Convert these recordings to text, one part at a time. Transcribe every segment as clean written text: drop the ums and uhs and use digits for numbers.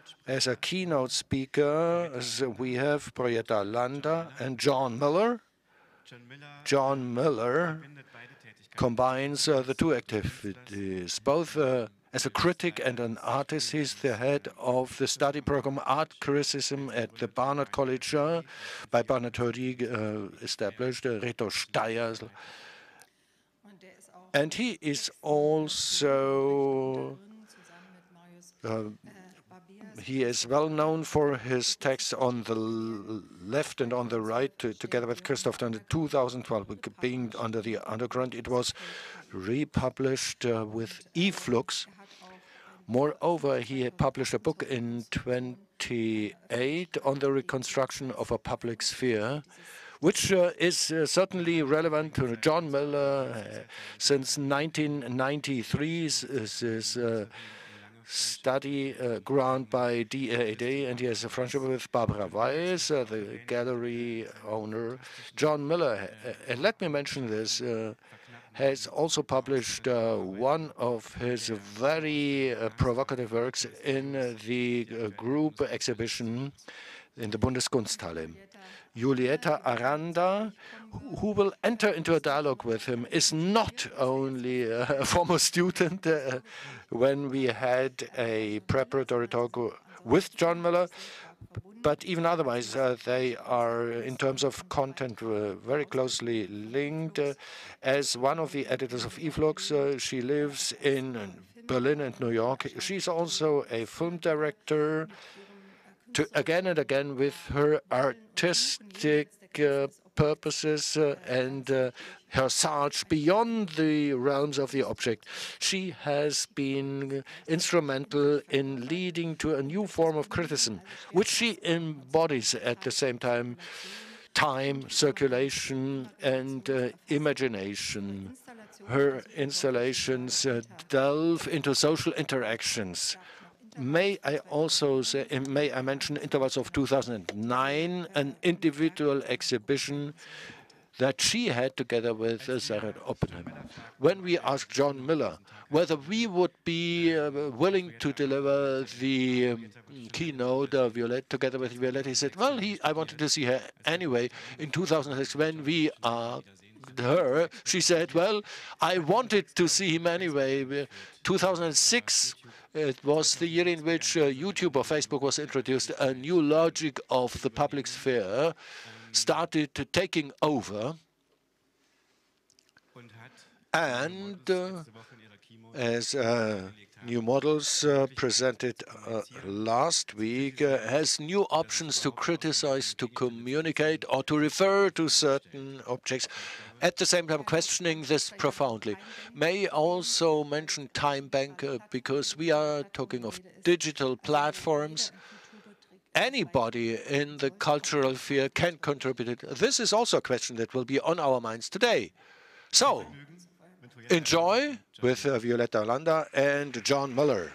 As a keynote speaker, we have Projetta Landa and John Miller. John Miller combines the two activities, both as a critic and an artist. He's the head of the study program Art Criticism at the Barnard College, by Bernhard Hörig established, Reto Steyer. And he is also he is well known for his texts on the left and on the right, together with Christoph Dunn in 2012, being under the underground. It was republished with eFlux. Moreover, he published a book in 28 on the reconstruction of a public sphere, which is certainly relevant to John Miller since 1993. This study grant by DAAD, and he has a friendship with Barbara Weiss, the gallery owner. John Miller, and let me mention this, has also published one of his very provocative works in the group exhibition in the Bundeskunsthalle. Julieta Aranda, who will enter into a dialogue with him, is not only a former student when we had a preparatory talk with John Miller, but even otherwise, they are, in terms of content, very closely linked. As one of the editors of eFlux, she lives in Berlin and New York. She's also a film director, again and again with her artistic purposes and her search beyond the realms of the object. She has been instrumental in leading to a new form of criticism, which she embodies at the same time: time, circulation, and imagination. Her installations delve into social interactions. May I also say, may I mention Intervals of 2009, an individual exhibition that she had together with Sarah Oppenheimer. When we asked John Miller whether we would be willing to deliver the keynote of Violette together with Violette, he said, well, I wanted to see her anyway. In 2006, when we asked her, she said, well, I wanted to see him anyway. 2006, it was the year in which YouTube or Facebook was introduced. A new logic of the public sphere started taking over, and as new models presented last week, has new options to criticize, to communicate, or to refer to certain objects, at the same time questioning this profoundly. May also mention Time Bank, because we are talking of digital platforms. Anybody in the cultural sphere can contribute it. This is also a question that will be on our minds today. So, enjoy with Violetta Landa and John Miller.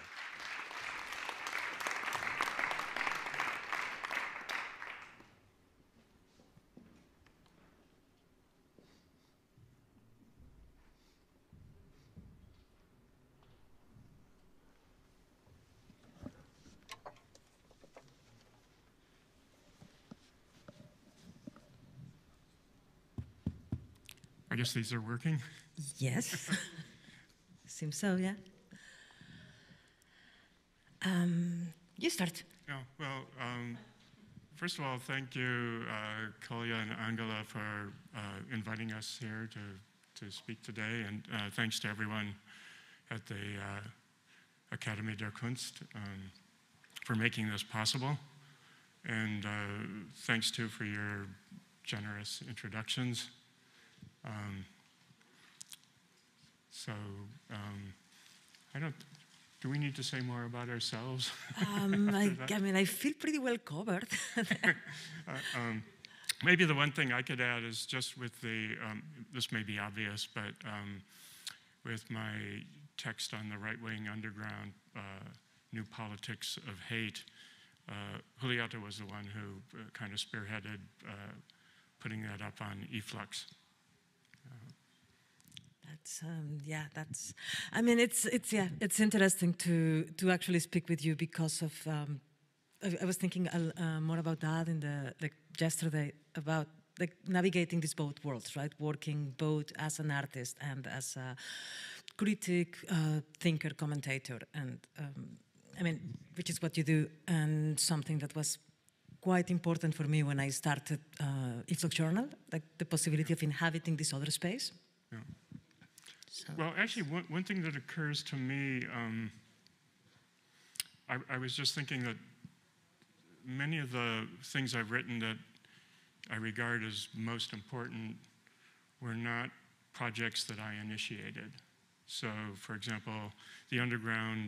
I guess these are working. Yes, seems so, yeah. You start. Yeah, well, first of all, thank you, Kolja and Angela, for inviting us here to speak today, and thanks to everyone at the Akademie der Kunst for making this possible, and thanks too for your generous introductions. Do we need to say more about ourselves? I mean, I feel pretty well covered. Maybe the one thing I could add is just with the, this may be obvious, but with my text on the right-wing underground, New Politics of Hate, Julieta was the one who kind of spearheaded putting that up on eFlux. That's yeah. That's. I mean, it's interesting to actually speak with you because of I was thinking more about that in the yesterday about navigating these both worlds, right? Working both as an artist and as a critic, thinker, commentator, and I mean, which is what you do, and something that was quite important for me when I started Efflux Journal, like the possibility of inhabiting this other space. Yeah. So. Well, actually, one thing that occurs to me, I was just thinking that many of the things I've written that I regard as most important were not projects that I initiated. So, for example, the Underground,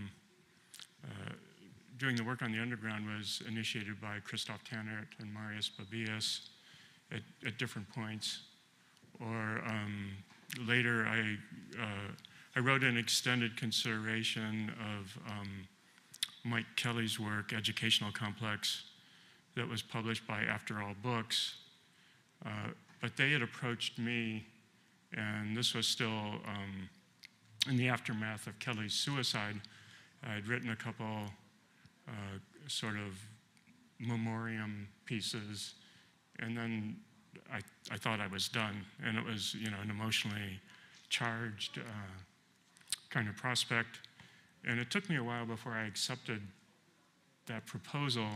doing the work on the Underground was initiated by Christoph Tannert and Marius Babius at different points. Or later, I wrote an extended consideration of Mike Kelly's work, Educational Complex, that was published by After All Books. But they had approached me, and this was still in the aftermath of Kelly's suicide. I had written a couple sort of memoriam pieces, and then I thought I was done, and it was, you know, an emotionally charged kind of prospect. And it took me a while before I accepted that proposal.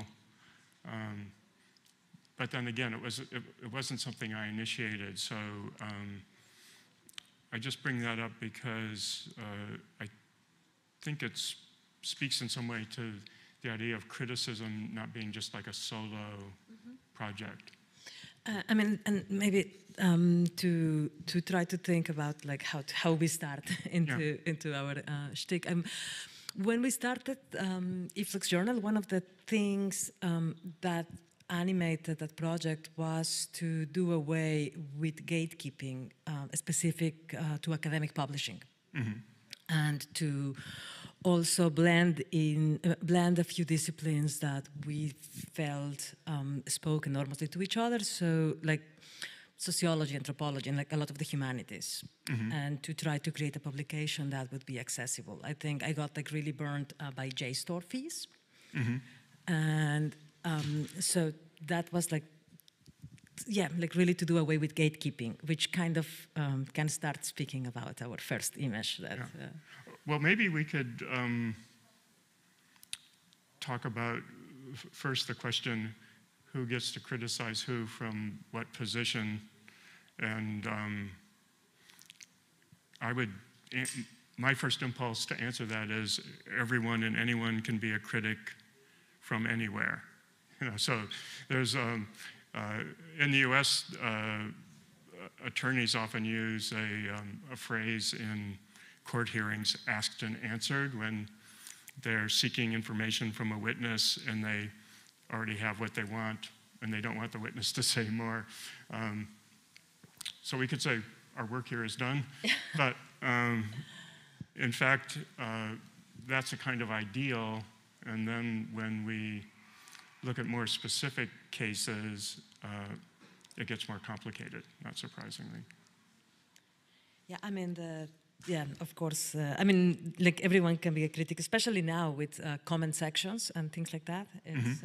But then again, it wasn't something I initiated. So I just bring that up because I think it speaks in some way to the idea of criticism not being just like a solo project. I mean, and maybe to try to think about like how we start into our shtick. When we started Efflux Journal, one of the things that animated that project was to do away with gatekeeping, specific to academic publishing, and to also blend a few disciplines that we felt spoke enormously to each other. So like sociology, anthropology, and like a lot of the humanities, and to try to create a publication that would be accessible. I think I got like really burned by JSTOR fees, and so that was like, yeah, like really to do away with gatekeeping, which kind of can start speaking about our first image. That. Well, maybe we could talk about first the question, who gets to criticize who from what position, and my first impulse to answer that is everyone and anyone can be a critic from anywhere. You know, so there's in the U.S. Attorneys often use a phrase in court hearings, asked and answered, when they're seeking information from a witness and they already have what they want and they don't want the witness to say more. So we could say our work here is done, but in fact, that's a kind of ideal. And then when we look at more specific cases, it gets more complicated, not surprisingly. Yeah, I mean, yeah, of course. I mean, like everyone can be a critic, especially now with comment sections and things like that. It's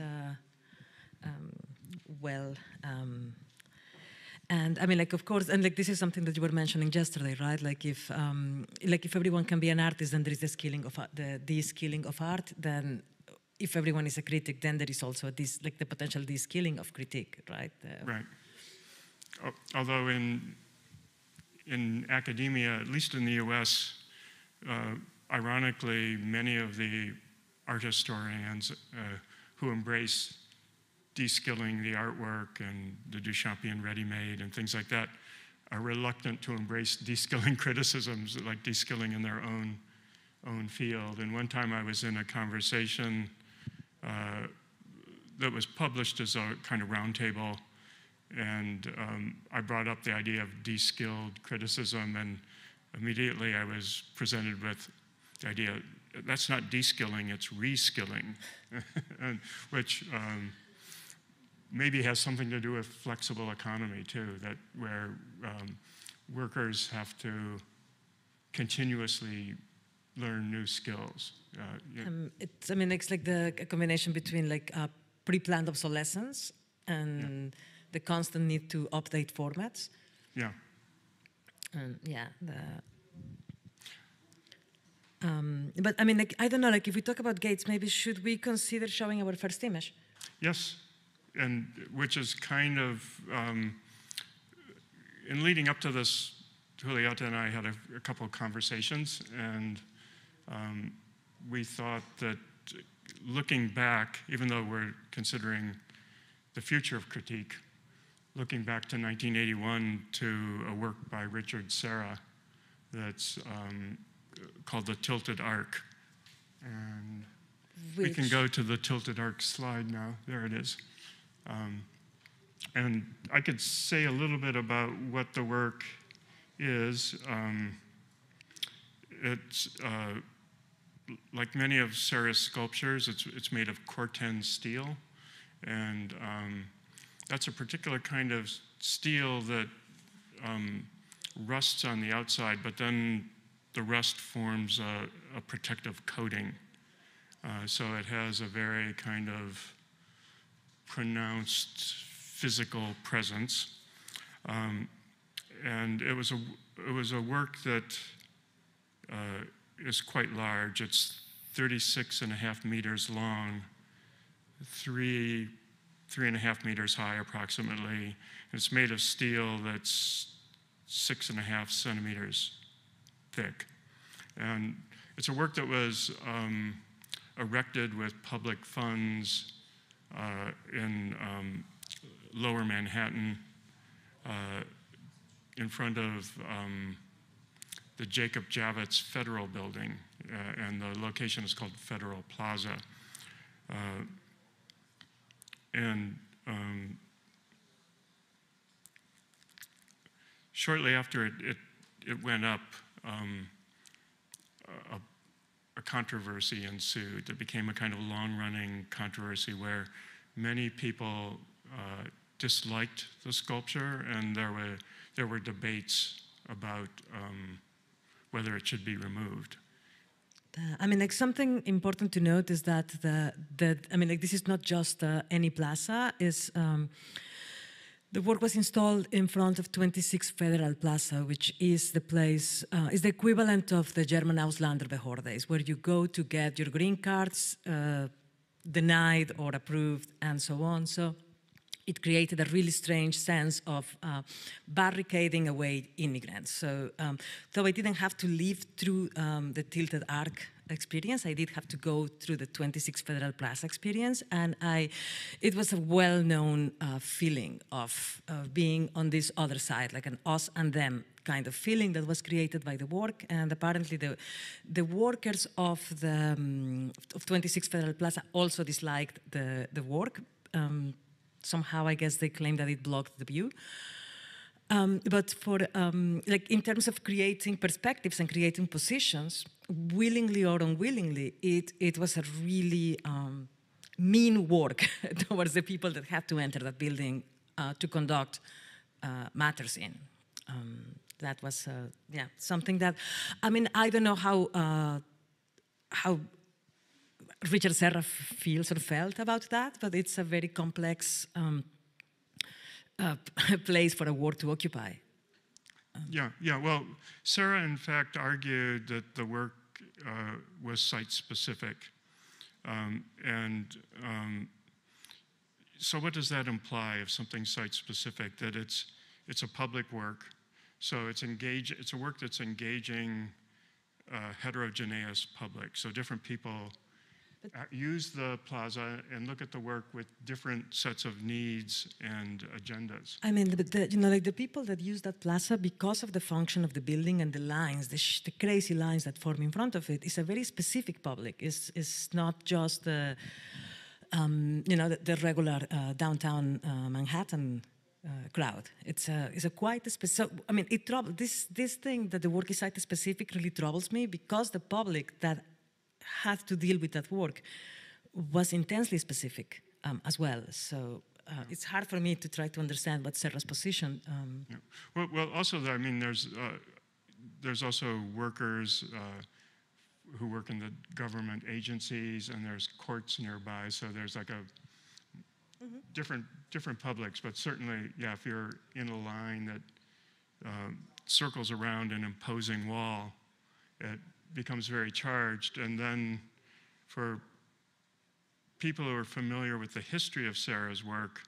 and I mean, like, of course, and like this is something that you were mentioning yesterday, right? Like if everyone can be an artist, then there is the skilling of the de-skilling of art. Then, if everyone is a critic, then there is also this, like the potential de-skilling of critique, right? Right. Although in academia, at least in the U.S., ironically, many of the art historians who embrace de-skilling the artwork and the Duchampian ready-made and things like that are reluctant to embrace de-skilling criticisms, like de-skilling in their own field. And one time I was in a conversation that was published as a kind of roundtable, and I brought up the idea of de-skilled criticism, and immediately I was presented with the idea, that's not de-skilling, it's re-skilling, which maybe has something to do with flexible economy too, that where workers have to continuously learn new skills. I mean, it's like a combination between like pre-planned obsolescence and the constant need to update formats. Yeah. Yeah. But I mean, like, I don't know, like if we talk about gates, maybe should we consider showing our first image? Yes, and which is kind of, in leading up to this, Julieta and I had a couple of conversations, and we thought that looking back, even though we're considering the future of critique, looking back to 1981 to a work by Richard Serra that's called The Tilted Arc. And we can go to the Tilted Arc slide now. There it is. And I could say a little bit about what the work is. It's like many of Serra's sculptures, it's made of Corten steel. And that's a particular kind of steel that rusts on the outside, but then the rust forms a protective coating. So it has a very kind of pronounced physical presence. And it was a work that is quite large. It's 36.5 meters long, 3.5 meters high approximately. It's made of steel that's 6.5 centimeters thick. And it's a work that was erected with public funds in lower Manhattan in front of the Jacob Javits Federal Building, and the location is called Federal Plaza. Shortly after it went up, a controversy ensued. It became a kind of long-running controversy where many people disliked the sculpture, and there were debates about whether it should be removed. I mean, like something important to note is that I mean, like this is not just any plaza. The work was installed in front of 26 Federal Plaza, which is the place, is the equivalent of the German Ausländerbehörde, where you go to get your green cards denied or approved and so on. So it created a really strange sense of barricading away immigrants. So though I didn't have to live through the Tilted Arc experience, I did have to go through the 26 Federal Plaza experience, and it was a well-known feeling of being on this other side, like an us and them kind of feeling that was created by the work. And apparently the workers of 26 Federal Plaza also disliked the work. Somehow, I guess they claimed that it blocked the view. But for, like in terms of creating perspectives and creating positions, willingly or unwillingly, it was a really mean work towards the people that had to enter that building to conduct matters in. That was, yeah, something that, I mean, I don't know how Richard Serra feels or felt about that, but it's a very complex place for a war to occupy. Yeah. Well, Serra, in fact, argued that the work was site-specific. So what does that imply if something's site-specific? That it's a public work, so it's a work that's engaging heterogeneous public. So different people use the plaza and look at the work with different sets of needs and agendas. I mean, you know, like the people that use that plaza, because of the function of the building and the lines, the crazy lines that form in front of it, is a very specific public. It's not just the, you know, the regular downtown Manhattan crowd. It's a quite specific. So, I mean, this thing that the work is site specific really troubles me, because the public that had to deal with that work was intensely specific as well. So it's hard for me to try to understand what Serra's position. Yeah. Well, also, I mean, there's also workers who work in the government agencies, and there's courts nearby, so there's like a different publics, but certainly, yeah, if you're in a line that circles around an imposing wall, it becomes very charged. And then for people who are familiar with the history of Serra's work,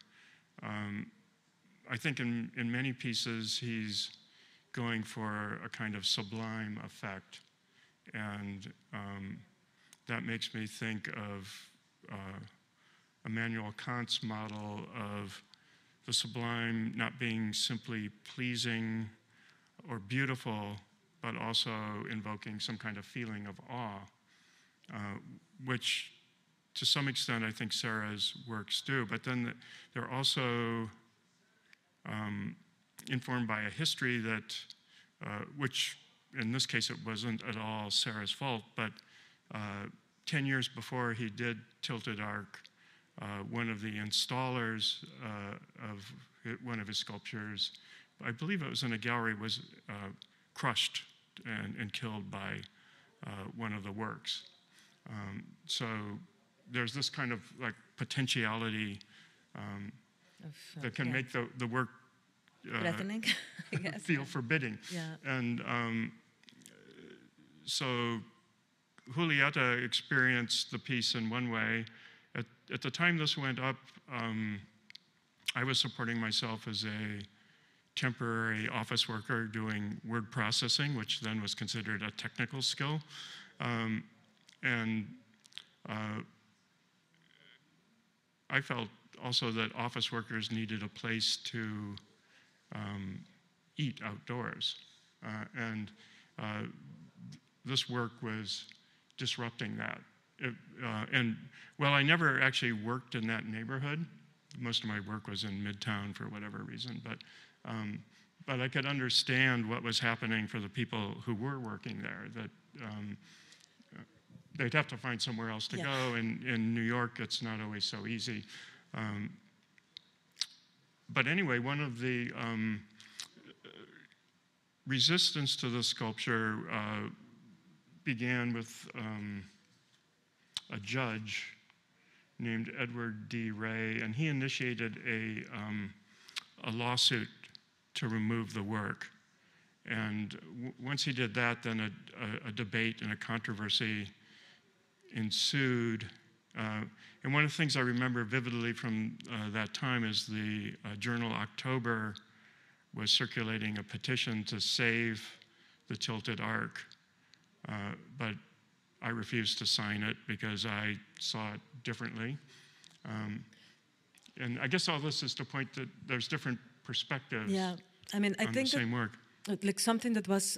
I think in many pieces he's going for a kind of sublime effect. And that makes me think of Immanuel Kant's model of the sublime not being simply pleasing or beautiful, but also invoking some kind of feeling of awe, which to some extent I think Serra's works do. But then they're also informed by a history that, which in this case it wasn't at all Serra's fault, but 10 years before he did Tilted Arc, one of the installers of one of his sculptures, I believe it was in a gallery, was crushed and killed by one of the works. So there's this kind of like potentiality that can make the work threatening, I guess. feel forbidding. Yeah. And so Julieta experienced the piece in one way. At the time this went up, I was supporting myself as a temporary office worker doing word processing, which then was considered a technical skill. I felt also that office workers needed a place to eat outdoors. This work was disrupting that. And while I never actually worked in that neighborhood, most of my work was in Midtown for whatever reason, but I could understand what was happening for the people who were working there, that they'd have to find somewhere else to go. In New York, it's not always so easy. But anyway, one of the resistance to the sculpture began with a judge named Edward D. Ray, and he initiated a lawsuit to remove the work. And once he did that, then a debate and a controversy ensued. And one of the things I remember vividly from that time is the journal October was circulating a petition to save the Tilted Arc, but I refused to sign it because I saw it differently. And I guess all this is to point that there's different perspectives. Yeah, I mean, I on think the same work. Like something that was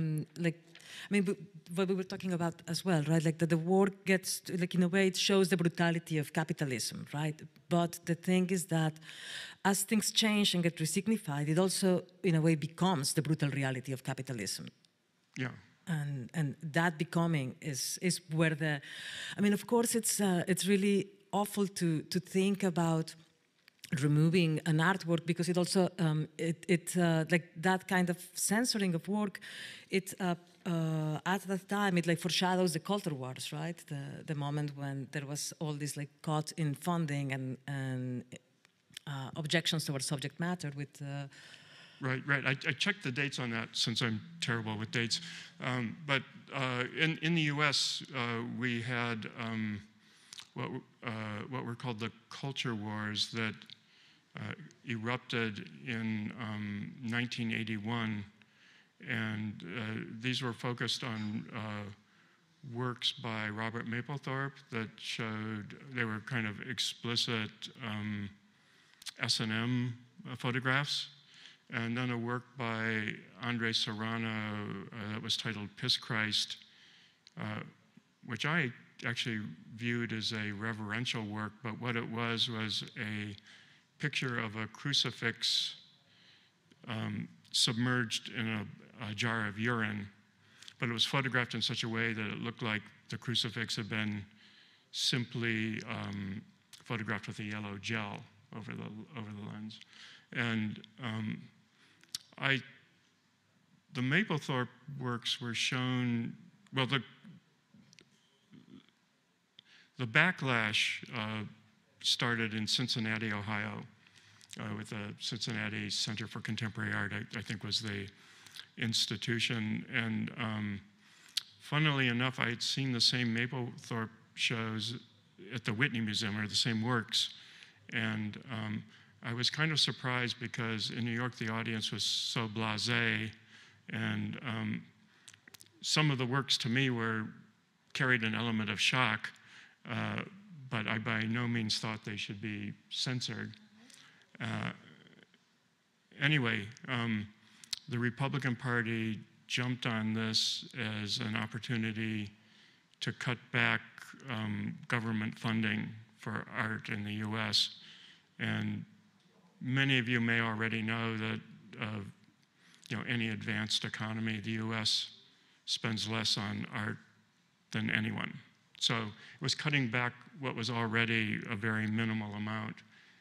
what we were talking about as well, right? Like that the work gets, like in a way, it shows the brutality of capitalism, right? But the thing is that as things change and get resignified, it also, in a way, becomes the brutal reality of capitalism. Yeah. And that becoming is where the, I mean, of course, it's really awful to think about removing an artwork, because it also like that kind of censoring of work, it at that time it like foreshadows the culture wars, right? The moment when there was all this like cut in funding and objections towards subject matter with. Right. I checked the dates on that since I'm terrible with dates. But in the U.S., we had what were called the culture wars that erupted in 1981. And these were focused on works by Robert Mapplethorpe that showed, they were kind of explicit S&M photographs. And then a work by Andre Serrano that was titled Piss Christ, which I actually viewed as a reverential work, but what it was a picture of a crucifix submerged in a jar of urine, but it was photographed in such a way that it looked like the crucifix had been simply photographed with a yellow gel over the lens. And the Mapplethorpe works were shown, well, the backlash started in Cincinnati, Ohio, with the Cincinnati Center for Contemporary Art, I think was the institution. And funnily enough, I had seen the same Mapplethorpe shows at the Whitney Museum, or the same works. And I was kind of surprised because in New York, the audience was so blasé. And some of the works to me carried an element of shock, but I by no means thought they should be censored. Anyway, the Republican Party jumped on this as an opportunity to cut back government funding for art in the US. And many of you may already know that any advanced economy, the US spends less on art than anyone. So it was cutting back what was already a very minimal amount.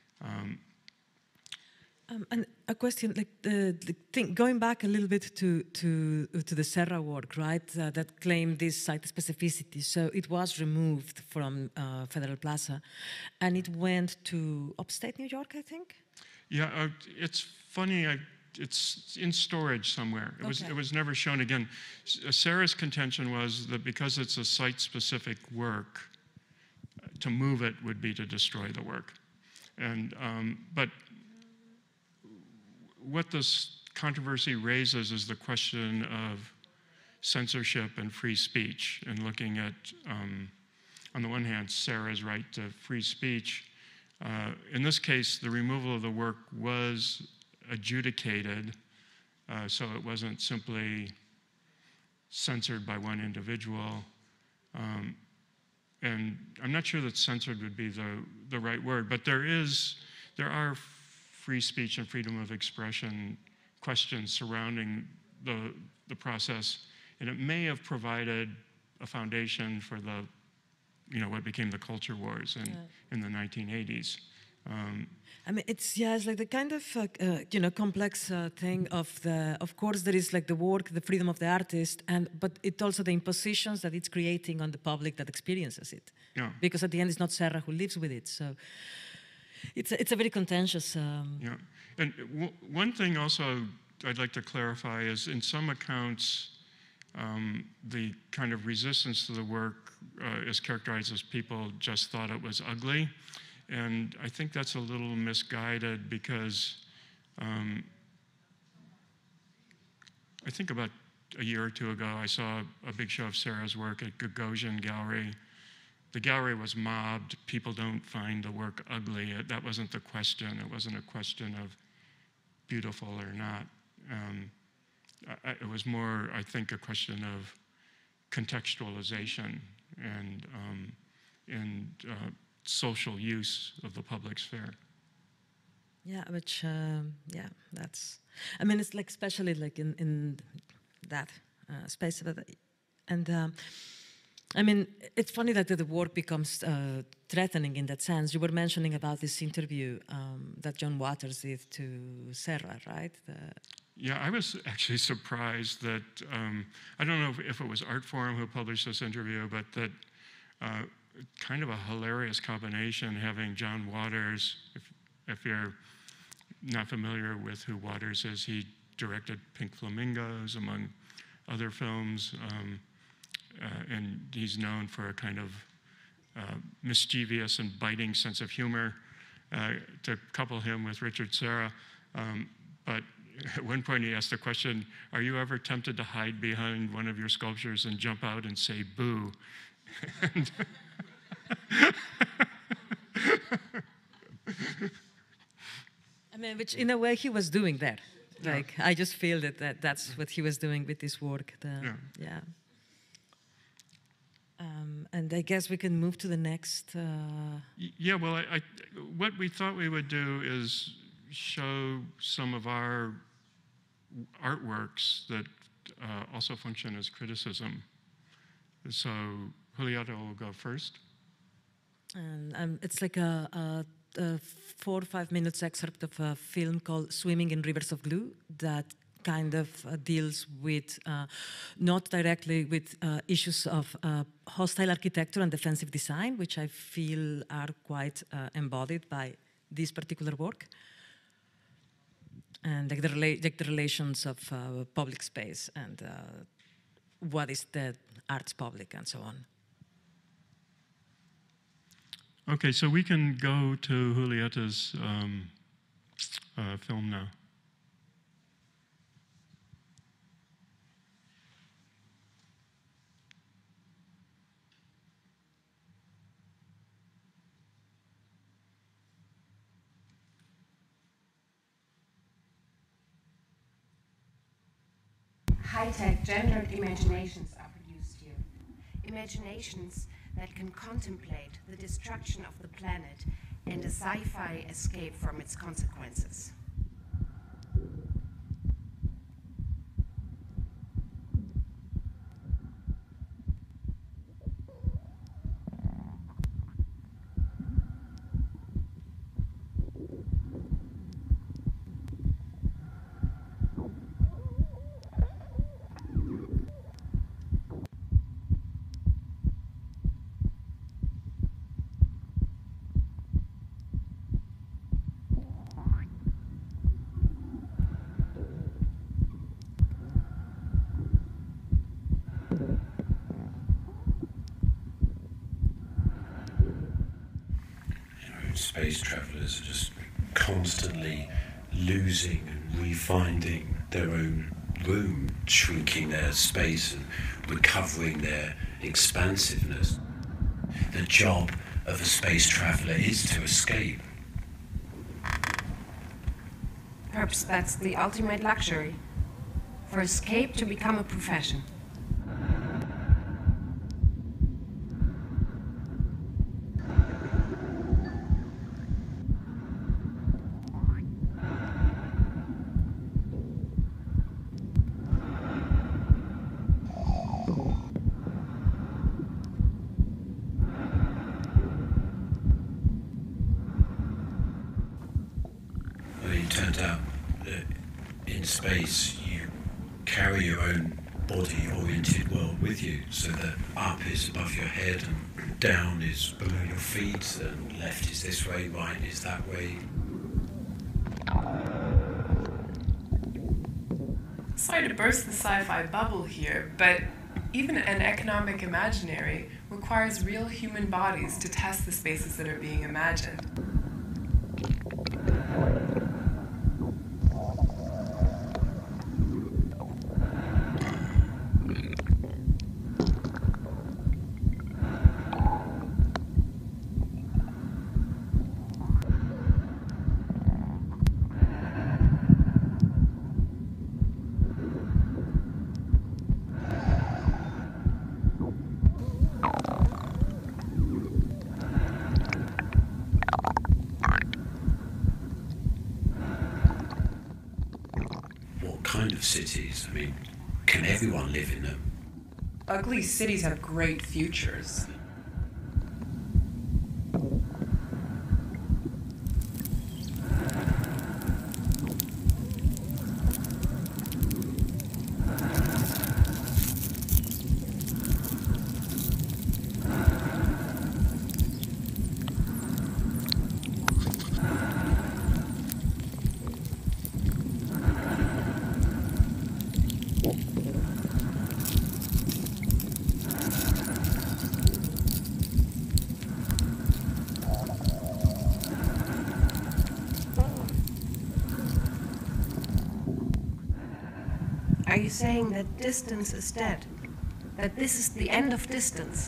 And a question, like going back a little bit to the Serra work, right? That claimed this site specificity. So it was removed from Federal Plaza, and it went to upstate New York, I think. Yeah, it's funny. It's in storage somewhere. It was never shown again. Sarah's contention was that because it's a site-specific work, to move it would be to destroy the work. And but what this controversy raises is the question of censorship and free speech, and looking at, on the one hand, Sarah's right to free speech. In this case, the removal of the work was adjudicated, so it wasn't simply censored by one individual. And I'm not sure that censored would be the right word, but there are free speech and freedom of expression questions surrounding the process, and it may have provided a foundation for what became the culture wars in the 1980s. I mean, it's like the kind of complex thing of course there is like the work, the freedom of the artist, but it also the impositions that it's creating on the public that experiences it. Yeah. Because at the end, it's not Serra who lives with it. So it's a very contentious. Yeah, and one thing also I'd like to clarify is in some accounts, the kind of resistance to the work is characterized as people just thought it was ugly. And I think that's a little misguided because I think about a year or two ago, I saw a big show of Sarah's work at Gagosian Gallery. The gallery was mobbed. People don't find the work ugly. That wasn't the question. It wasn't a question of beautiful or not. It was more, I think, a question of contextualization and social use of the public sphere. Yeah, which, that's, I mean, it's like, especially like in that space of it. And I mean, it's funny that the work becomes threatening in that sense. You were mentioning about this interview that John Waters did to Serra, right? Yeah, I was actually surprised that, I don't know if it was Artforum who published this interview, but that kind of a hilarious combination having John Waters, if you're not familiar with who Waters is, he directed Pink Flamingos, among other films, and he's known for a kind of mischievous and biting sense of humor, to couple him with Richard Serra. But at one point he asked the question, are you ever tempted to hide behind one of your sculptures and jump out and say boo? And I mean, which in a way he was doing that. Like, I just feel that's what he was doing with this work. Yeah. And I guess we can move to the next. Yeah, well, what we thought we would do is show some of our artworks that also function as criticism. So Julieta will go first. And it's like a 4 or 5 minutes excerpt of a film called Swimming in Rivers of Glue that kind of deals with, not directly with issues of hostile architecture and defensive design, which I feel are quite embodied by this particular work, and like the relations of public space and what is the arts public and so on. Okay, so we can go to Julietta's film now. High-tech gendered imaginations are produced here. Imaginations that can contemplate the destruction of the planet and a sci-fi escape from its consequences. Space travelers are just constantly losing and refinding their own room, shrinking their space and recovering their expansiveness. The job of a space traveler is to escape. Perhaps that's the ultimate luxury, for escape to become a profession. It turns out that in space you carry your own body-oriented world with you, so that up is above your head and down is below your feet and left is this way, right is that way. Sorry to burst the sci-fi bubble here, but even an economic imaginary requires real human bodies to test the spaces that are being imagined. Kind of cities? I mean, can everyone live in them? Ugly cities have great futures. Are you saying that distance is dead? That this is the end of distance?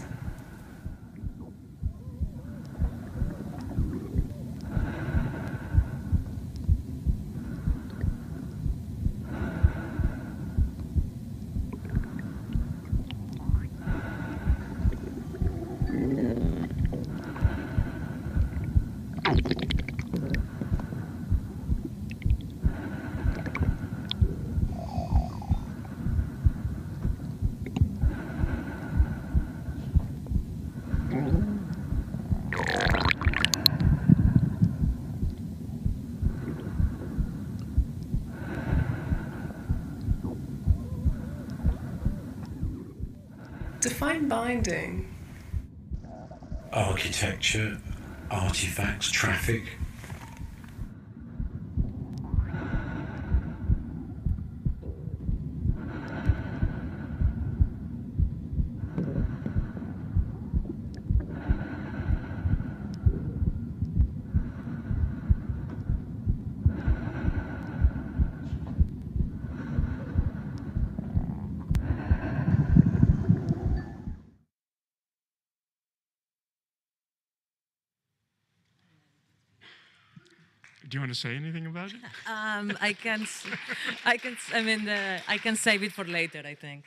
Define binding. Architecture, artifacts, traffic. Do you want to say anything about it? I can, I mean, I can save it for later, I think.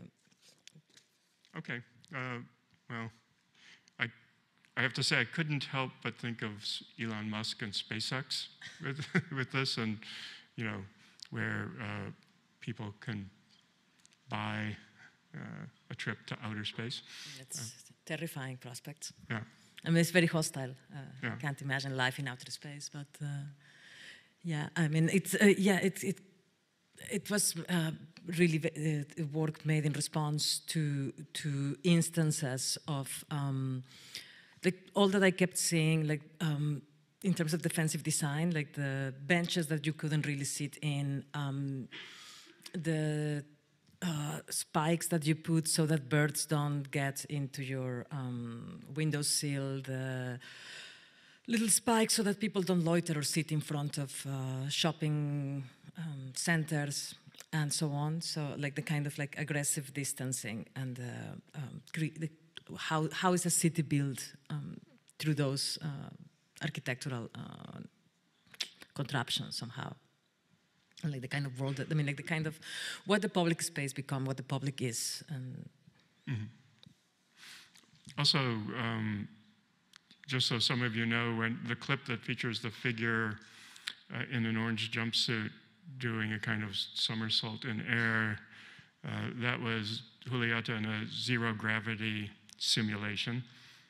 Okay. Well, I have to say I couldn't help but think of Elon Musk and SpaceX with this, and where people can buy a trip to outer space. It's terrifying prospects. Yeah. I mean, it's very hostile. Yeah. I can't imagine life in outer space, but yeah, I mean, it was really work made in response to instances of like all that I kept seeing, like in terms of defensive design, like the benches that you couldn't really sit in, the spikes that you put so that birds don't get into your windowsill, the little spikes so that people don't loiter or sit in front of shopping centers and so on. So like the kind of like aggressive distancing and how is a city built through those architectural contraptions somehow. And like the kind of world that, I mean, like the kind of what the public space become, what the public is. And Also, just so some of you know, when the clip that features the figure in an orange jumpsuit doing a kind of somersault in air, that was Julieta in a zero gravity simulation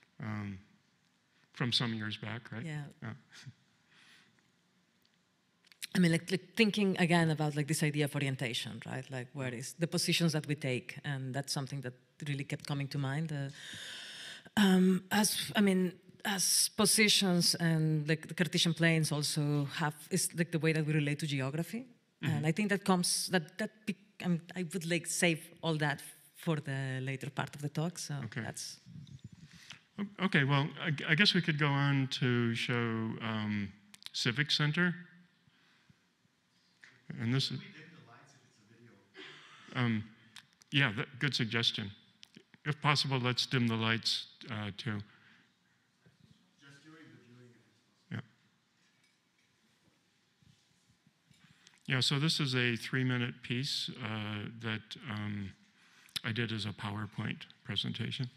from some years back, right? yeah. I mean, like thinking again about like this idea of orientation, right? Like where is the positions that we take, and that's something that really kept coming to mind. As positions and like the Cartesian planes also have is like the way that we relate to geography, and I think that comes I would like save all that for the later part of the talk. So Okay. that's Okay. Well, I guess we could go on to show Civic Center. And this is, yeah, good suggestion. If possible, let's dim the lights too. Just during the viewing, if it's possible. Yeah. Yeah, so this is a 3-minute piece that I did as a PowerPoint presentation.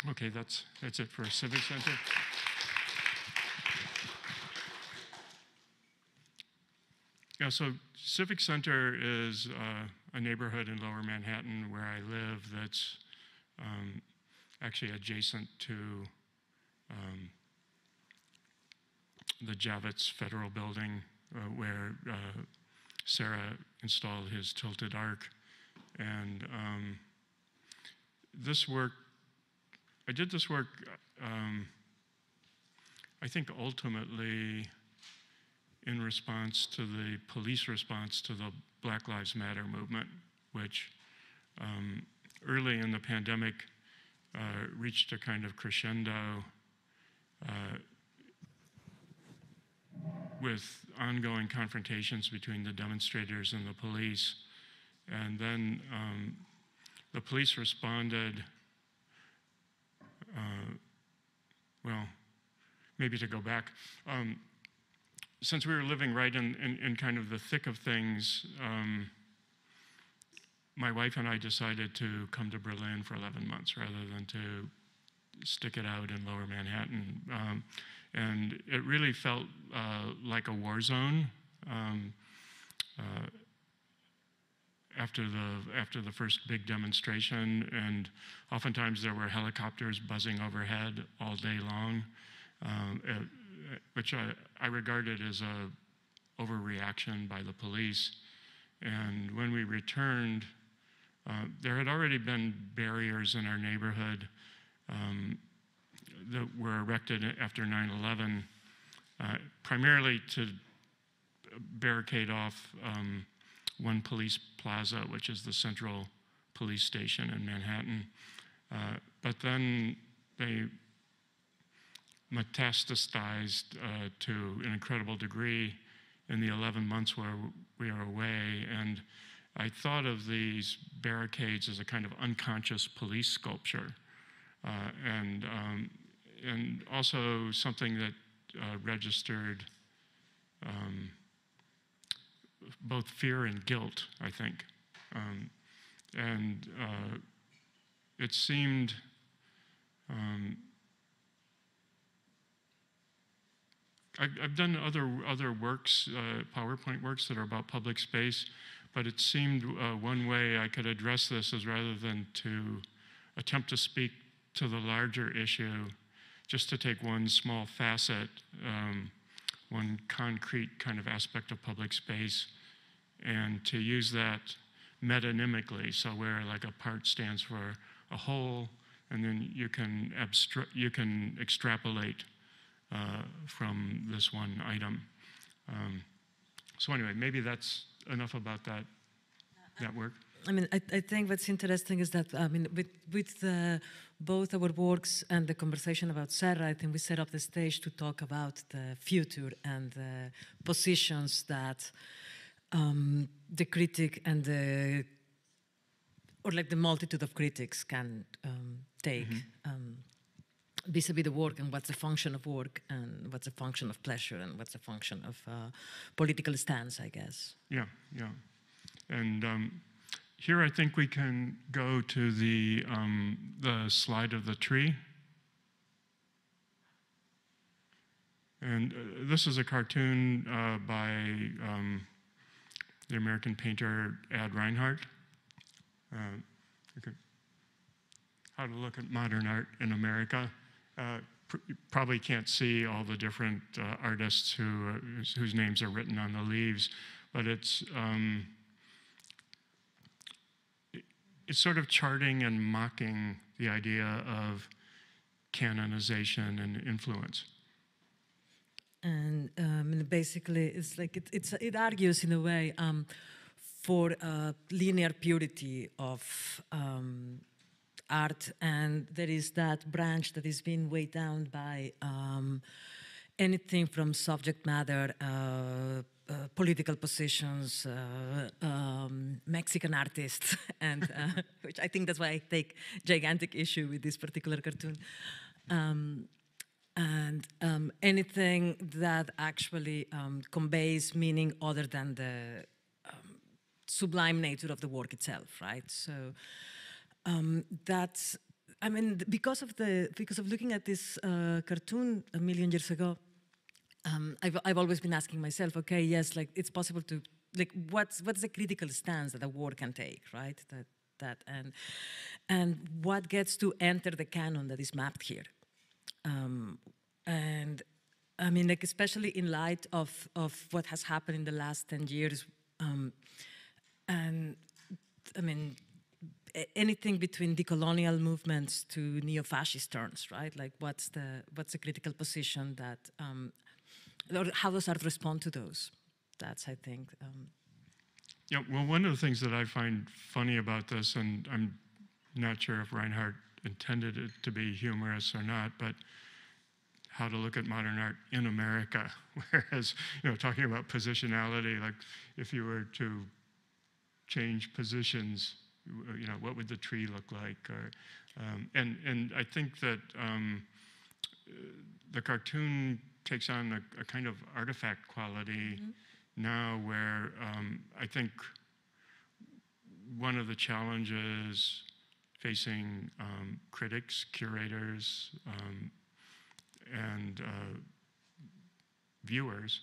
Okay, that's it for Civic Center. Yeah, so Civic Center is a neighborhood in Lower Manhattan where I live that's actually adjacent to the Javits Federal Building where Sarah installed his tilted arc. And this work, I did this work, I think ultimately in response to the police response to the Black Lives Matter movement, which early in the pandemic reached a kind of crescendo with ongoing confrontations between the demonstrators and the police. And then the police responded, well, maybe to go back, since we were living right in kind of the thick of things, my wife and I decided to come to Berlin for 11 months rather than to stick it out in Lower Manhattan. And it really felt like a war zone. After the first big demonstration, and oftentimes there were helicopters buzzing overhead all day long, which I regarded as a overreaction by the police. And when we returned, there had already been barriers in our neighborhood that were erected after 9/11, primarily to barricade off one police plaza, which is the Central Police Station in Manhattan. But then they metastasized to an incredible degree in the 11 months where we were away. And I thought of these barricades as a kind of unconscious police sculpture. And also something that registered both fear and guilt, I think. It seemed I've done other works, PowerPoint works that are about public space, but it seemed one way I could address this is rather than to attempt to speak to the larger issue, just to take one small facet, one concrete kind of aspect of public space, and to use that metonymically, so where like a part stands for a whole, and then you can extrapolate from this one item. So anyway, maybe that's enough about that work. I mean, I think what's interesting is that, I mean, with both our works and the conversation about Sarah, I think we set up the stage to talk about the future and the positions that the critic and or like the multitude of critics can take vis-a-vis the work, and what's the function of work, and what's the function of pleasure, and what's the function of political stance, I guess. Yeah, yeah. And here I think we can go to the slide of the tree. And this is a cartoon by the American painter Ad Reinhardt. Okay. How to look at modern art in America. You probably can't see all the different artists whose names are written on the leaves, but it's sort of charting and mocking the idea of canonization and influence. And basically, it's like it argues in a way for linear purity of art, and there is that branch that is being weighed down by anything from subject matter, political positions, Mexican artists, and which I think that's why I take gigantic issue with this particular cartoon. And anything that actually conveys meaning other than the sublime nature of the work itself, right? So that's I mean, because of looking at this cartoon a million years ago, I've always been asking myself, okay, yes, like it's possible to, like, what's the critical stance that a war can take, right? And what gets to enter the canon that is mapped here. And I mean, like, especially in light of what has happened in the last 10 years, and I mean, anything between decolonial movements to neo-fascist turns, right? Like, what's the critical position that, or how does art respond to those? That's, I think. Yeah, well, one of the things that I find funny about this, and I'm not sure if Reinhardt intended it to be humorous or not, but how to look at modern art in America, whereas, talking about positionality, like if you were to change positions, what would the tree look like? Or, and I think that the cartoon takes on a kind of artifact quality now, where I think one of the challenges facing critics, curators, and viewers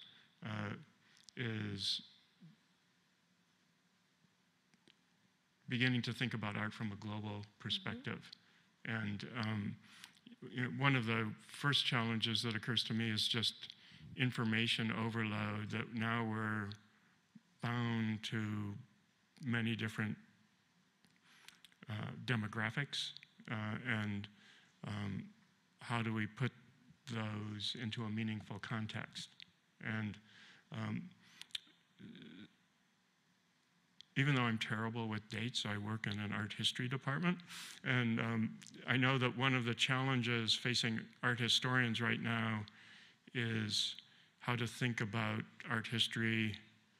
is beginning to think about art from a global perspective. And one of the first challenges that occurs to me is just information overload, that now we're bound to many different demographics, and how do we put those into a meaningful context? And even though I'm terrible with dates, I work in an art history department, and I know that one of the challenges facing art historians right now is how to think about art history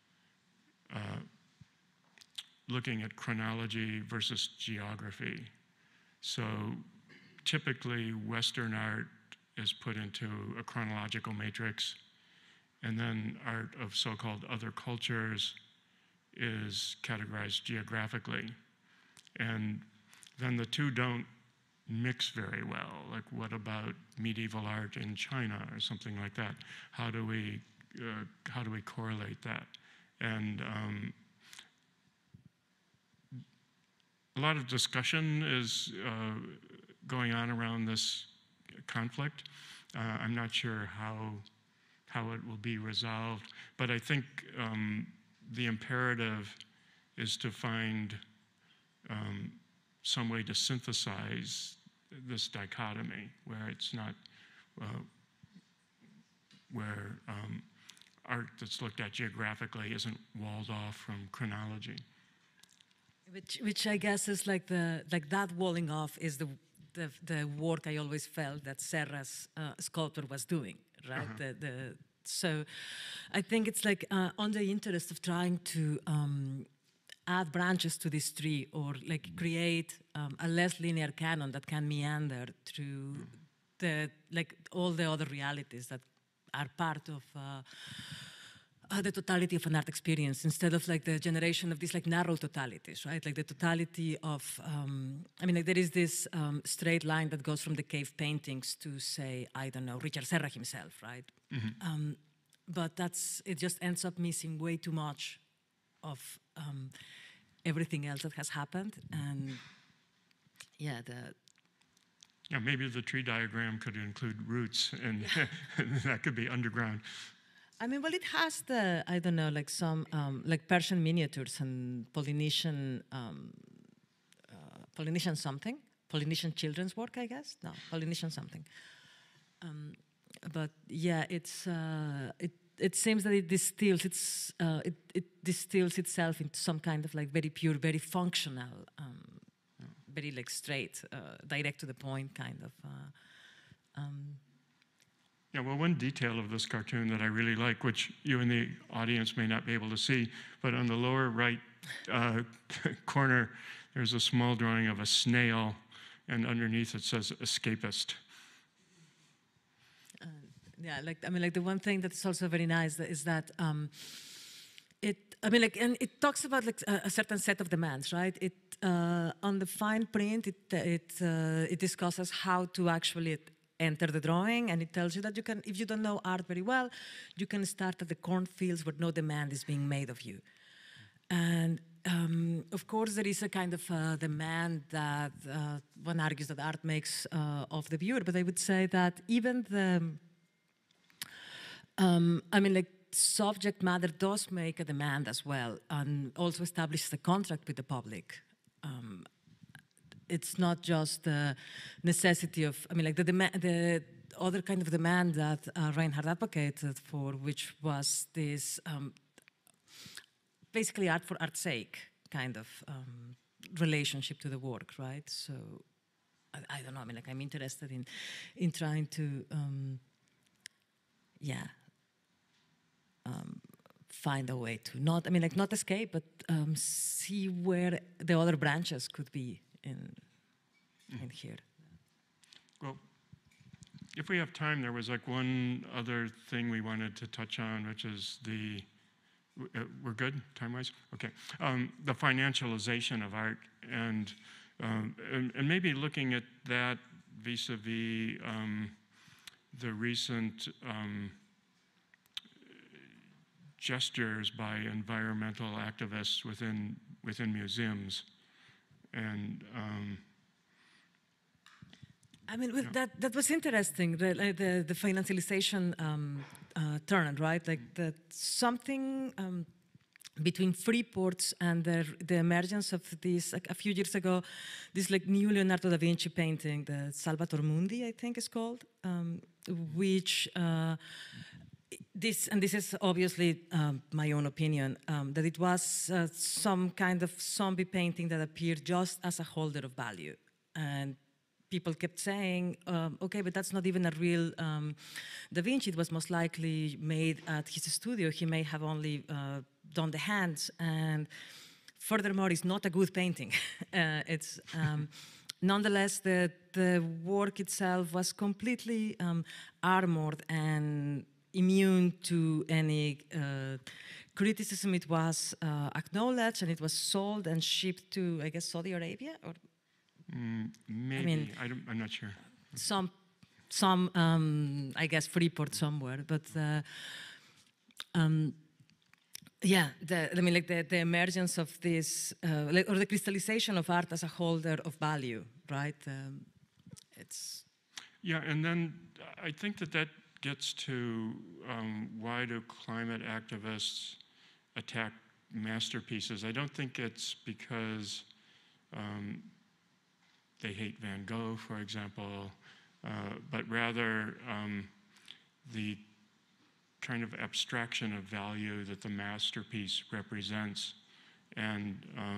looking at chronology versus geography. So typically Western art is put into a chronological matrix, and then art of so-called other cultures is categorized geographically. And then the two don't mix very well. Like, what about medieval art in China or something like that? How do we correlate that? And a lot of discussion is going on around this conflict. I'm not sure how it will be resolved, but I think the imperative is to find some way to synthesize this dichotomy, where it's not, where art that's looked at geographically isn't walled off from chronology. Which I guess is like that walling off is the work I always felt that Serra's sculptor was doing, right? So I think it's like on the interest of trying to add branches to this tree, or like create a less linear canon that can meander through all the other realities that are part of the totality of an art experience, instead of like the generation of these like narrow totalities, right? Like the totality of, I mean, like there is this straight line that goes from the cave paintings to, say, I don't know, Richard Serra himself, right? But it just ends up missing way too much of everything else that has happened. And yeah, maybe the tree diagram could include roots, and that could be underground. I mean, well, it has I don't know, like some, like Persian miniatures and Polynesian something, Polynesian children's work, I guess. No, Polynesian something. But yeah, it seems that it distills itself into some kind of like very pure, very functional, very like straight, direct to the point kind of. Yeah, well, one detail of this cartoon that I really like, which you in the audience may not be able to see, but on the lower right corner, there's a small drawing of a snail, and underneath it says escapist. Yeah, like, I mean, like the one thing that's also very nice is that I mean, like, and it talks about like a certain set of demands, right? It on the fine print, it discusses how to actually enter the drawing, and it tells you that you can, if you don't know art very well, you can start at the cornfields where no demand is being made of you. And of course, there is a kind of demand that one argues that art makes of the viewer, but I would say that even the, I mean, like, subject matter does make a demand as well, and also establishes a contract with the public. It's not just the necessity of, I mean, like the other kind of demand that Reinhardt advocated for, which was this basically art for art's sake kind of relationship to the work, right? So I don't know, I mean, like, I'm interested in trying to, yeah, find a way to not, I mean, like, not escape, but see where the other branches could be in here. Well, if we have time, there was like one other thing we wanted to touch on, which is the, we're good time-wise? Okay. The financialization of art, and maybe looking at that vis-a-vis the recent gestures by environmental activists within museums, and I mean, that was interesting. The financialization turn, right? Like that something between Freeports and the emergence of this, like a few years ago, this like new Leonardo da Vinci painting, the Salvator Mundi, I think it's called, which. This is obviously my own opinion, that it was some kind of zombie painting that appeared just as a holder of value. And people kept saying, okay, but that's not even a real Da Vinci. It was most likely made at his studio. He may have only done the hands. And furthermore, it's not a good painting. It's nonetheless, the work itself was completely armored and immune to any criticism. It was acknowledged, and it was sold and shipped to, I guess, Saudi Arabia, or maybe, I'm not sure. Some I guess Freeport somewhere, but yeah, I mean, like the emergence of this, or the crystallization of art as a holder of value, right? It's yeah, and then I think that gets to why do climate activists attack masterpieces? I don't think it's because they hate Van Gogh, for example, but rather the kind of abstraction of value that the masterpiece represents. And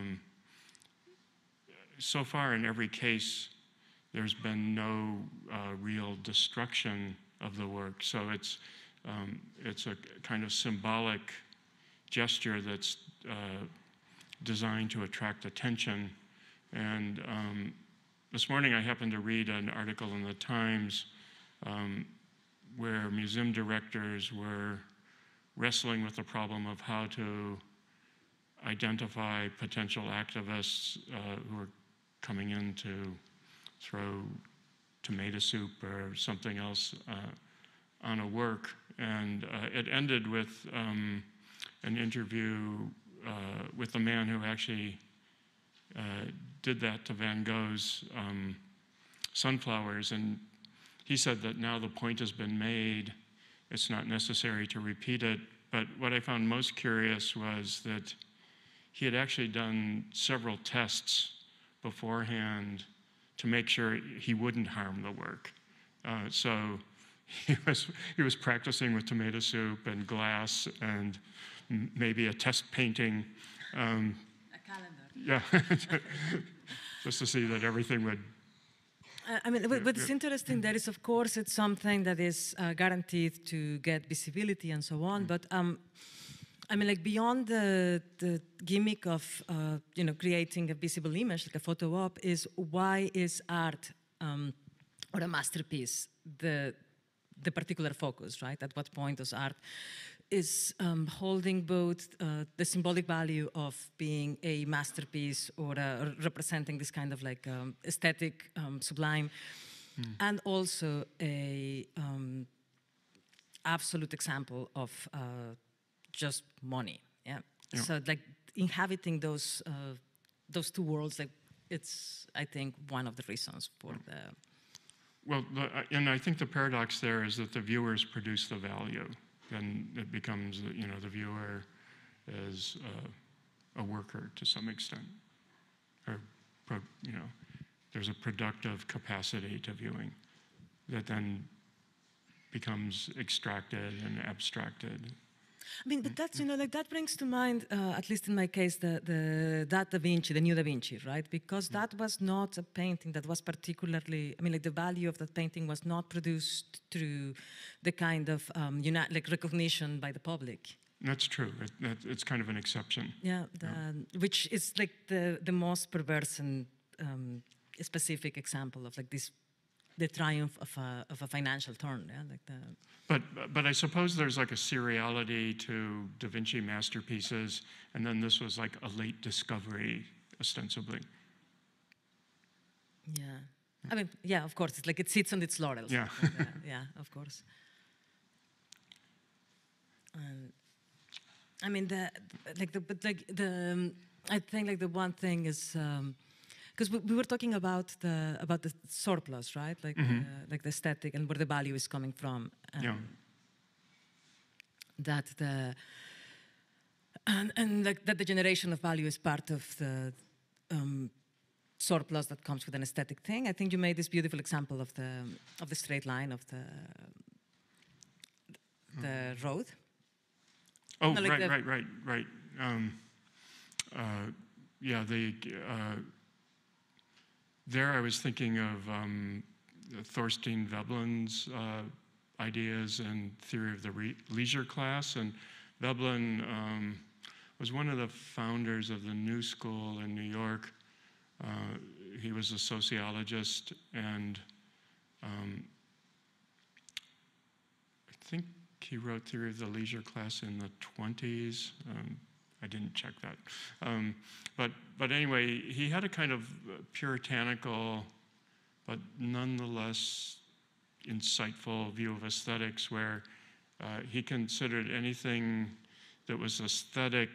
so far in every case, there's been no real destruction of the work. So it's a kind of symbolic gesture that's designed to attract attention. And this morning I happened to read an article in the Times where museum directors were wrestling with the problem of how to identify potential activists who are coming in to throw tomato soup or something else on a work. And it ended with an interview with the man who actually did that to Van Gogh's sunflowers. And he said that now the point has been made, it's not necessary to repeat it. But what I found most curious was that he had actually done several tests beforehand to make sure he wouldn't harm the work. So he was practicing with tomato soup and glass and maybe a test painting. a calendar. Yeah, just to see that everything would. I mean, what's interesting there is, of course, it's something that is guaranteed to get visibility and so on. But I mean, like beyond the gimmick of creating a visible image, like a photo op, is why is art or a masterpiece the particular focus, right? At what point does art is holding both the symbolic value of being a masterpiece or representing this kind of like aesthetic sublime, and also a absolute example of just money. Yeah. So like inhabiting those two worlds, like it's, I think, one of the reasons for the. Well, and I think the paradox there is that the viewers produce the value. Then it becomes, the viewer is a worker to some extent, or there's a productive capacity to viewing that then becomes extracted and abstracted. I mean, but that's, like that brings to mind, at least in my case, that Da Vinci, the new Da Vinci, right? Because that was not a painting that was particularly, I mean, like the value of that painting was not produced through the kind of, like recognition by the public. That's true. It's kind of an exception. Yeah, which is like the most perverse and specific example of like this, the triumph of a financial turn. Yeah, like the. But I suppose there's like a seriality to Da Vinci masterpieces, and then this was like a late discovery, ostensibly. Yeah, I mean, yeah, of course, it's like it sits on its laurels. Yeah, yeah, of course. I mean, I think like the one thing is. Because we were talking about the surplus, right? Like like the aesthetic and where the value is coming from. Yeah. That like that the generation of value is part of the surplus that comes with an aesthetic thing. I think you made this beautiful example of the straight line of the road. Oh, no, like right. Yeah, there I was thinking of Thorstein Veblen's ideas and theory of the leisure class. And Veblen was one of the founders of the New School in New York. He was a sociologist, and I think he wrote Theory of the Leisure Class in the 20s. I didn't check that. But anyway, he had a kind of puritanical, but nonetheless insightful view of aesthetics, where he considered anything that was aesthetic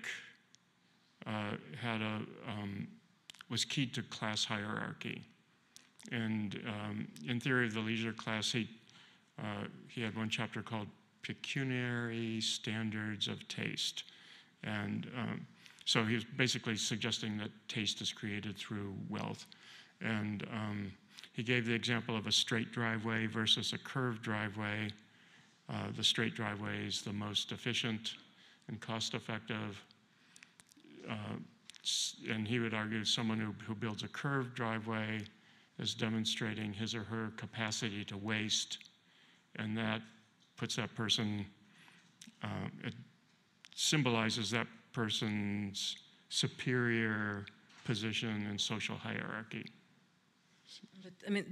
was keyed to class hierarchy. And in Theory of the Leisure Class, he had one chapter called Pecuniary Standards of Taste. And so he was basically suggesting that taste is created through wealth. And he gave the example of a straight driveway versus a curved driveway. The straight driveway is the most efficient and cost-effective. And he would argue someone who builds a curved driveway is demonstrating his or her capacity to waste. And that puts that person, it symbolizes that person's superior position in social hierarchy. But, I mean,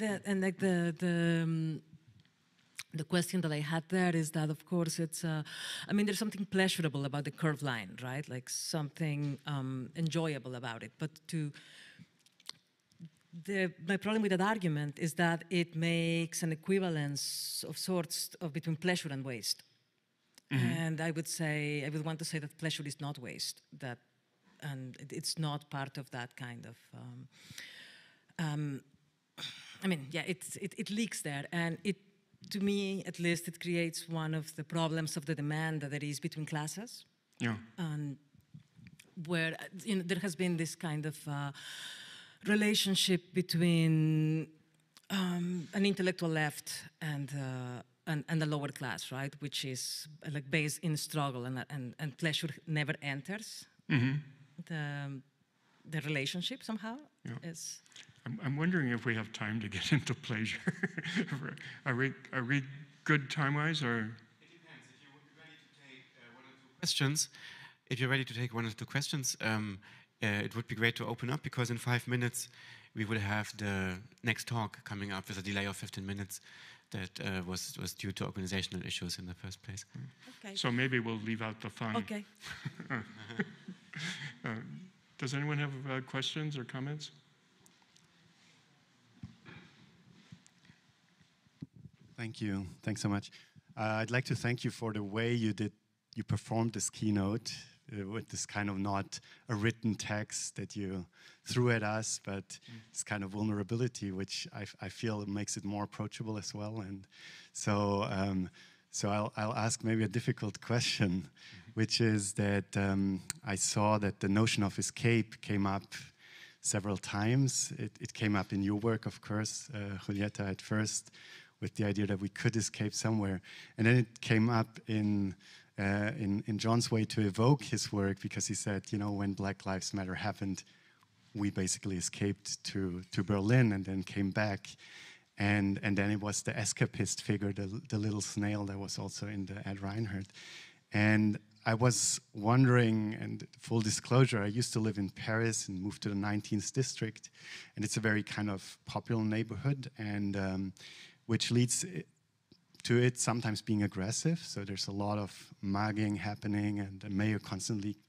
the question that I had there is that, of course, it's. I mean, there's something pleasurable about the curved line, right? Like something enjoyable about it. But my problem with that argument is that it makes an equivalence of sorts between pleasure and waste. And I would want to say that pleasure is not waste, and it's not part of that kind of, I mean, yeah, it leaks there, and to me, at least, it creates one of the problems of the demand that there is between classes. Yeah. And where, there has been this kind of relationship between an intellectual left and the lower class, right? Which is like based in struggle, and pleasure never enters the relationship somehow. Yeah. I'm wondering if we have time to get into pleasure. Are we good time-wise, or? It depends. If you're ready to take one or two questions, it would be great to open up, because in 5 minutes we will have the next talk coming up with a delay of 15 minutes. that was due to organizational issues in the first place. Okay. So maybe we'll leave out the fun. Okay. Does anyone have questions or comments? Thank you. Thanks so much. I'd like to thank you for the way you performed this keynote with this kind of not a written text that you threw at us, but this kind of vulnerability, which I feel makes it more approachable as well. And so, I'll ask maybe a difficult question, which is that I saw that the notion of escape came up several times. It came up in your work, of course, Julieta, at first, with the idea that we could escape somewhere. And then it came up in John's way to evoke his work, because he said, you know, when Black Lives Matter happened, we basically escaped to Berlin and then came back. And then it was the escapist figure, the little snail that was also in the Ed Reinhardt. And I was wondering, and full disclosure, I used to live in Paris and moved to the 19th district. And it's a very kind of popular neighborhood, and which leads to it sometimes being aggressive. So there's a lot of mugging happening, and the mayor constantly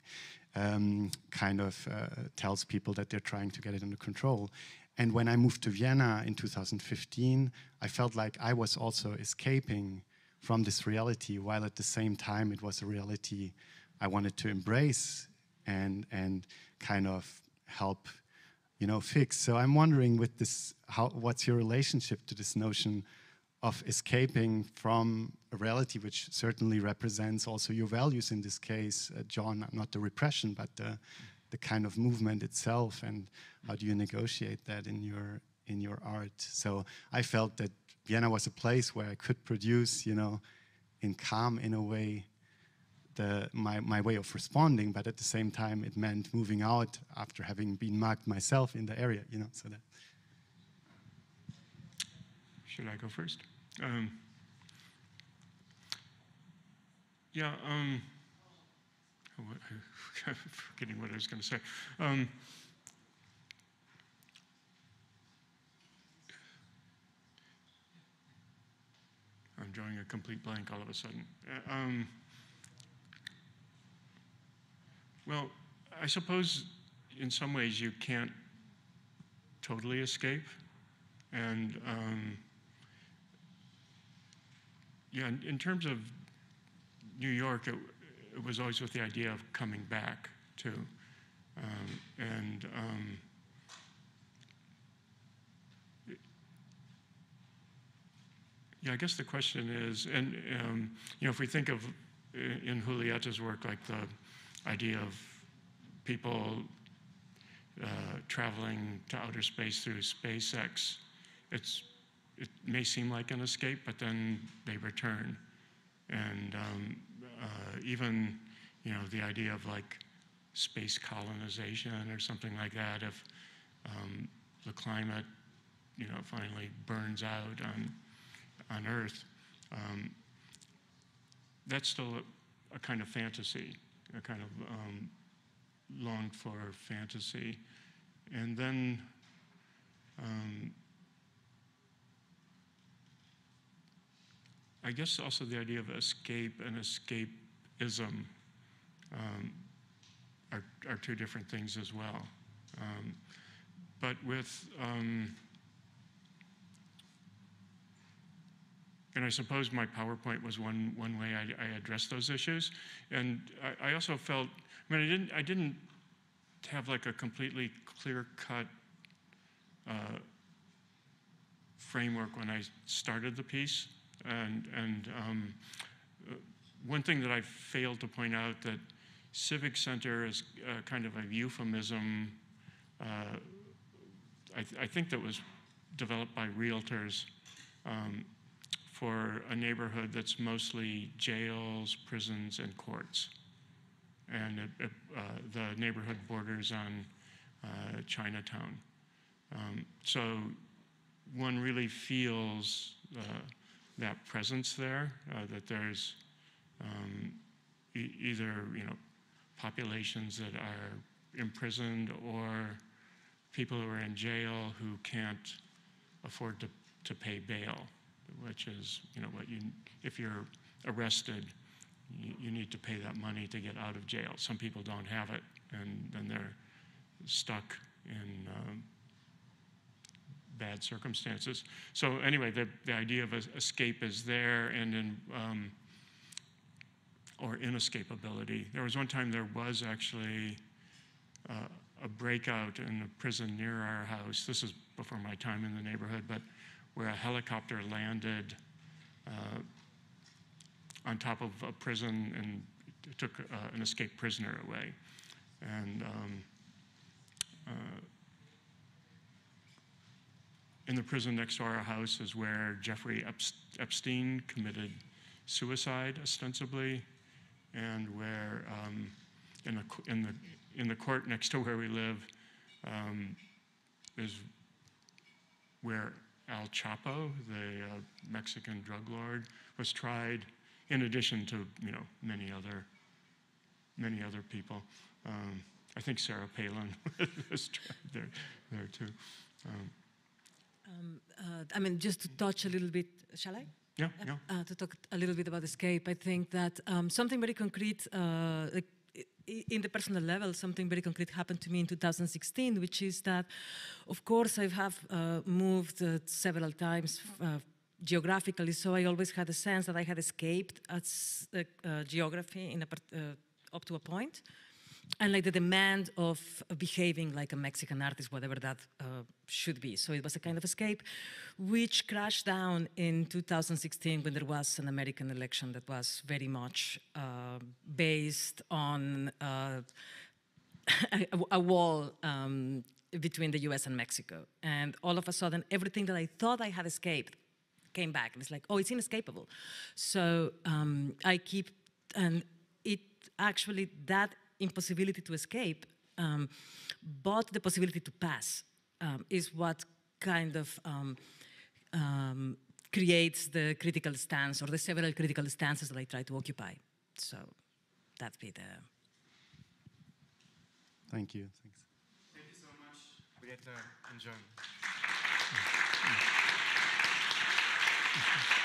tells people that they're trying to get it under control. And when I moved to Vienna in 2015, I felt like I was also escaping from this reality, while at the same time it was a reality I wanted to embrace and kind of help, you know, fix. So I'm wondering with this, what's your relationship to this notion of escaping from a reality which certainly represents also your values in this case, John, not the repression, but the kind of movement itself, and how do you negotiate that in your art? So I felt that Vienna was a place where I could produce, you know, in calm, in a way, my way of responding, but at the same time it meant moving out after having been mugged myself in the area, you know, so that. Should I go first? I'm forgetting what I was going to say. I'm drawing a complete blank all of a sudden. Well, I suppose in some ways you can't totally escape. And yeah, in terms of New York, it was always with the idea of coming back too. Yeah, I guess the question is, and you know, if we think of in Julieta's work, like the idea of people traveling to outer space through SpaceX, it may seem like an escape, but then they return. And even, you know, the idea of like space colonization or something like that, if the climate, you know, finally burns out on Earth, that's still a kind of fantasy, a kind of longed for fantasy. And then I guess also the idea of escape and escapism are two different things as well. But with, and I suppose my PowerPoint was one way I addressed those issues. And I also felt, I mean, I didn't have like a completely clear-cut framework when I started the piece. And one thing that I failed to point out, that Civic Center is kind of a euphemism, I think that was developed by realtors for a neighborhood that's mostly jails, prisons, and courts. And the neighborhood borders on Chinatown. So one really feels that presence there, that there's either, you know, populations that are imprisoned or people who are in jail who can't afford to pay bail. which is, if you're arrested, you need to pay that money to get out of jail. Some people don't have it, and then they're stuck in bad circumstances. So anyway, the idea of escape is there, and or inescapability. There was one time there was actually a breakout in a prison near our house. This is before my time in the neighborhood, but where a helicopter landed on top of a prison and took an escaped prisoner away. And in the prison next to our house is where Jeffrey Epstein committed suicide, ostensibly, and where in the court next to where we live is where Al Chapo, the Mexican drug lord, was tried, in addition to many other people. I think Sarah Palin was tried there too. I mean, just to touch a little bit, shall I? Yeah. To talk a little bit about escape, I think that something very concrete, like in the personal level, something very concrete happened to me in 2016, which is that, of course, I have moved several times geographically, so I always had a sense that I had escaped as geography up to a point, and like the demand of behaving like a Mexican artist, whatever that should be. So it was a kind of escape, which crashed down in 2016 when there was an American election that was very much based on a wall between the US and Mexico. And all of a sudden, everything that I thought I had escaped came back. And it's like, oh, it's inescapable. So I keep, and it actually, that impossibility to escape, but the possibility to pass is what kind of creates the critical stance, or the several critical stances that I try to occupy. So that'd be the... Thank you. Thanks. Thank you so much. We had enjoyed.